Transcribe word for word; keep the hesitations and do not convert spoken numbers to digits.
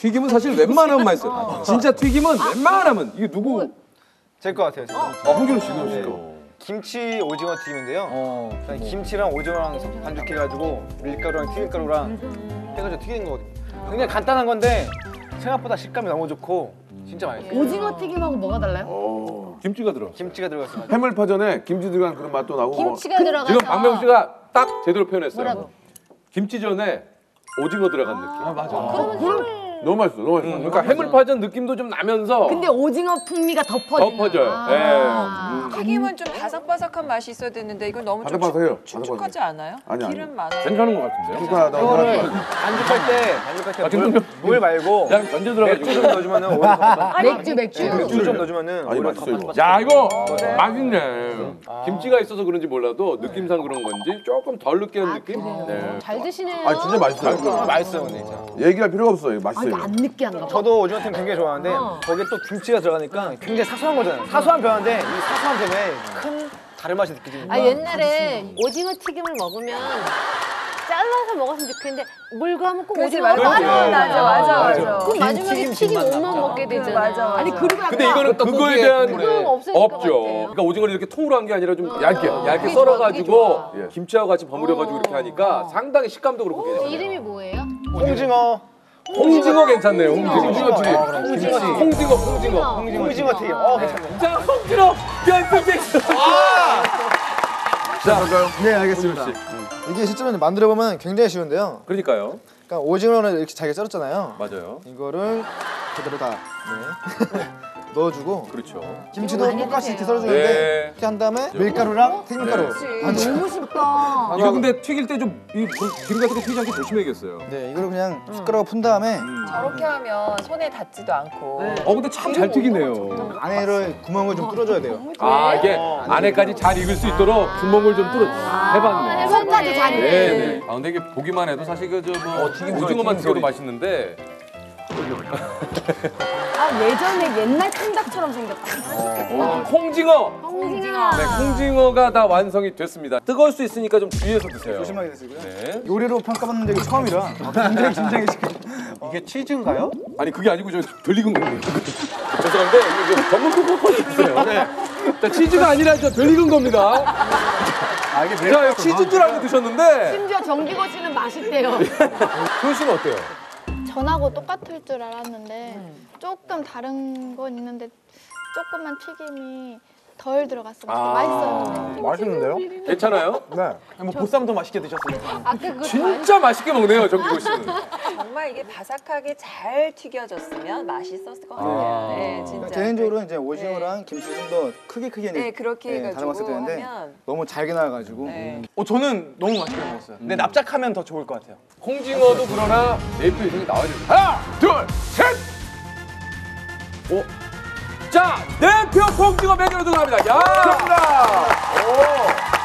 튀김은 사실 웬만하면 맛있어요. 진짜 튀김은 웬만하면 이게 누구? 제 것 같아요. 아, 홍준호 씨도 네. 김치 오징어 튀김인데요. 어, 뭐. 김치랑 오징어랑 반죽해가지고 밀가루랑 튀김가루랑 해가지고 튀기는 거거든요. 굉장히 간단한 건데 생각보다 식감이 너무 좋고 진짜 맛있어요. 오징어 튀김하고 뭐가 달라요? 오. 김치가 들어. 김치가 들어갔어요. 해물파전에 김치 들어간 그런 맛도 나고. 김치가 뭐. 들어가서 지금 박명수 씨가 딱 제대로 표현했어요. 뭐라고? 김치전에 오징어 들어간 느낌. 아 맞아. 그러면 해물 너무 맛있어, 너무 맛있어. 음, 그러니까 해물파전 느낌도 좀 나면서 근데 오징어 풍미가 덮어지는 덮어져요. 아. 예. 튀김은 좀 바삭바삭한 맛이 있어야 되는데 이건 너무 좀 바삭바삭해요. 축- 축축하지 않아요? 아니, 아니. 기름 많아요. 괜찮은 것 같은데요? 누가 나 이거를 반죽할 때 반죽할 아, 때 물, 물 말고 그냥 던져 들어가지고. 맥주 좀 넣어주면은 오히려 더 바삭- 맥주 맥주. 네, 맥주 좀 넣어주면은 아니, 오히려 맛있어, 더 이거. 바삭바삭- 야 이거 그래요? 맛있네. 김치가 있어서 그런지 몰라도 느낌상 그런 건지 조금 덜 느끼한 느낌? 그래요? 네. 잘 드시네요. 아 진짜 맛있어요. 아, 맛있어요 근데 진짜. 얘기할 필요가 없어요. 아, 맛있어요. 이게 안 느끼한가 봐. 저도 오징어 튀김 굉장히 좋아하는데 어. 거기에 또 김치가 들어가니까 굉장히 사소한 거잖아요. 사소한 변화인데 이 사소한 점에 큰 다른 맛이 느껴집니다. 아 옛날에 오징어 튀김을 먹으면 잘라서 먹었으면 좋겠는데 물고 하면 꼭 그러지 오징어 말고 그렇지. 맞아 맞아 맞아 맞아. 그럼 마지막에 김 튀김 튀김 옷만 맛 먹게 되잖아. 맞아, 맞아. 아니 그리고 근데 이거는 그거에 떡볶이에 대한 국물에. 그건 없을 것 없죠. 같아요. 그러니까 오징어를 이렇게 통으로 한 게 아니라 좀 어. 얇게 얇게 그게 좋아, 그게 썰어가지고 좋아. 예. 김치하고 같이 버무려가지고 어. 이렇게 하니까 상당히 식감도 그렇고 괜찮아요. 이름이 뭐예요? 홍징어. 홍징어 괜찮네요. 홍징어. 홍징어 튀김. 아, 그래. 홍징어 홍징어 홍징어. 홍징어 튀김. 어 괜찮네. 자 홍징어 변승택. 자, 갈까요? 네 알겠습니다. 홍진호 이게 실제로 만들어 보면 굉장히 쉬운데요. 그러니까요. 그러니까 오징어를 이렇게 잘게 썰었잖아요. 맞아요. 이거를 그대로 다 네. 넣어주고 그렇죠. 김치도 많이 똑같이 이렇게 드세요. 썰어주는데 네. 이렇게 한 다음에 밀가루랑 튀김가루. 그렇지. 너무 쉽다. 이거 근데 튀길 때 좀 기름 같은 거 튀지 않게 조심해야겠어요. 네 이거를 그냥 숟가락으로 푼 다음에 저렇게 하면 손에 닿지도 않고. 어 근데 참 잘 튀기네요. 안에를 구멍을 좀 뚫어줘야 돼요. 아 이게 안에까지 잘 익을 수 있도록 구멍을 좀 뚫어 해봤네. 손까지 잘 익네. 네, 네. 아 근데 이게 보기만 해도 사실 그저뭐 오징어만 튀겨도 맛있는데. 아 예전에 옛날 통닭처럼 생겼다. 어, 콩징어. 홍징어. 네, 콩징어가 다 완성이 됐습니다. 뜨거울 수 있으니까 좀 주의해서 드세요. 조심하게 드시고요. 네. 요리로 평가받는 적이 처음이라 굉장히 긴장이 지금. 이게 치즈인가요? 아니 그게 아니고 저 덜 익은 거예요. 죄송한데 이거 좀 전문 코코넛 있어요. 네. 자, 치즈가 아니라 저 덜 익은 겁니다. 아 이게 자, 치즈인 줄 알고 드셨는데 심지어 정기고 씨는 맛있대요. 효 씨는 어때요? 전하고 똑같을 줄 알았는데 조금 다른 건 있는데 조금만 튀김이 덜 들어갔으면 아. 맛있어요. 맛있는데요? 괜찮아요? 네. 뭐 보쌈도 맛있게 드셨어요. 아까 그거 진짜 맛있게 먹네요, 정기고 씨는. 정말 이게 바삭하게 잘 튀겨졌으면 맛있었을 것 같아요. 아. 네, 진짜. 개인적으로 이제 오징어랑 김치 좀 더 크게 크게 네, 그렇게 네, 해가지고 닮았을 때인데 하면 너무 잘게 나와가지고 네. 어, 저는 너무 맛있게 먹었어요. 근데 납작하면 더 좋을 것 같아요. 콩징어도 그러나 네이프 이상이 나와야 됩니다. 하나, 둘, 셋! 오. 자, 네표 콩징어 메뉴로 들어갑니다. 야! 감사합니다. 오.